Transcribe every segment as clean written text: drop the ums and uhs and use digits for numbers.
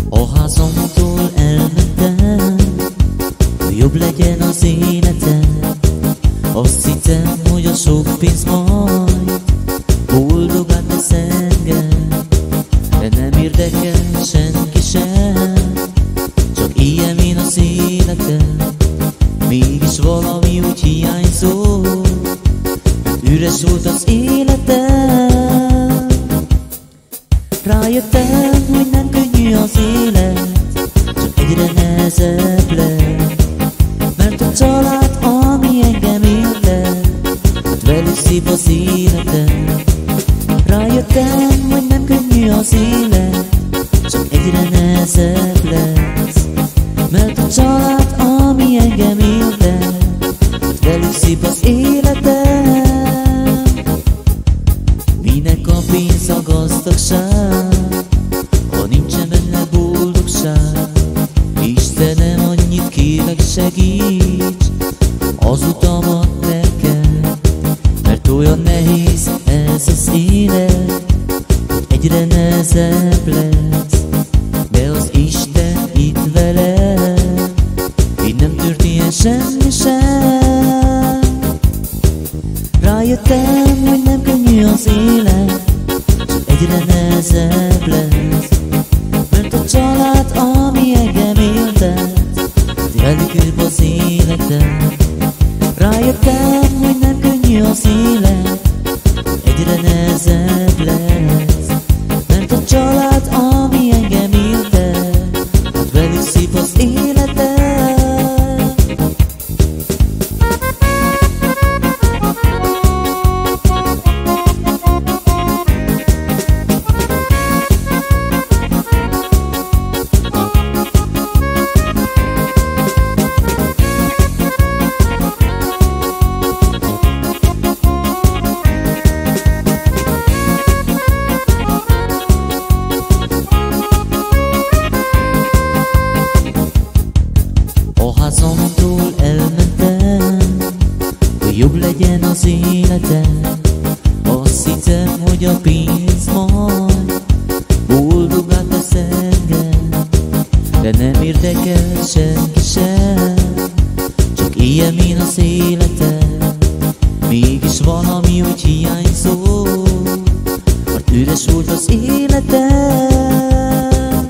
A házamtól elmentem, hogy jobb legyen az életem. Azt hittem, hogy a sok pénz majd boldogát tesz engem, de nem érdekel senki sem, csak ilyen én az életem. Mégis valami úgy hiányzó, üres volt az életem. Rájöttem, hogy nem könnyű az élet, csak egyre nehezebb lett. Mert a család, ami engem érte, hát velük szép az életem. Rájöttem, hogy nem könnyű az élet, csak egyre nehezebb lesz. Mert a család, ami engem érte, hát velük szép az életem. Minek a pénz, a gazdagság, ha nincsen benne boldogság? Istenem, annyit kérlek, segíts az utamat nekem, mert olyan nehéz ez az élet, hogy egyre nehezebb lesz. De az Isten itt velem, így nem történjen semmi sem. Rájöttem, hogy nem könnyű az élet, csak egyre nehezebb lesz. Mert a család, ami engem éltet, velük őbb az életem. Rájöttem, hogy nem könnyű az élet, egyre nehezebb lesz. Mert a család, ami engem éltet, hát velük szép az életem. A házamtól elmentem, hogy jobb legyen az életem. Azt hittem, hogy a pénz majd boldogát tesz engem, de nem érdekel senki sem, csak éljem én az életem. Mégis valami úgy hiányzó, mert üres volt az életem.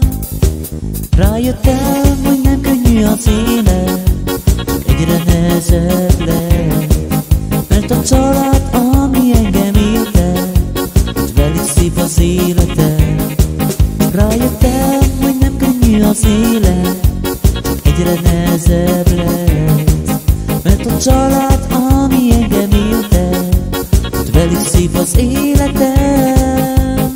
Rájöttem, hogy nem könnyű az élet, csak egyre nehezebb lesz. Mert a család, ami engem érte, hát velük szép az életem. Rájöttem, hogy nem könnyű az élet, csak egyre nehezebb lesz. Mert a család, ami engem érte, hát velük szép az életem.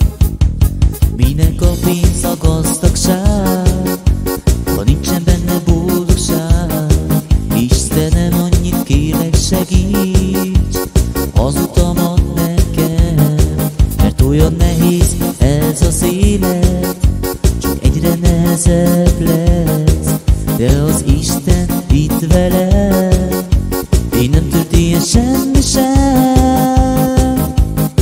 Minek a pénz, a gazdagság, ha nincsen benne boldogság? Istenem, annyit kérlek, segíts az utamat nekem, mert olyan nehéz ez az élet, csak egyre nehezebb lesz. De az Isten itt velem, így nem történjen semmi sem.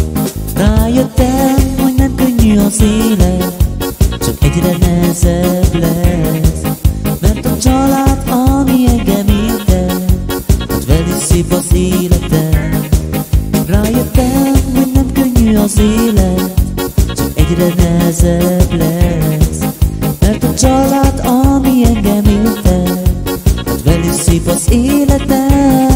Rájöttem, hogy nem könnyű az élet, csak egyre nehezebb lesz. Mert a család, ami engem érte, hát velük szép az életem. Rájöttem, hogy nem könnyű az élet, csak egyre nehezebb lesz. Mert a család, ami engem érte, hát velük szép az életem.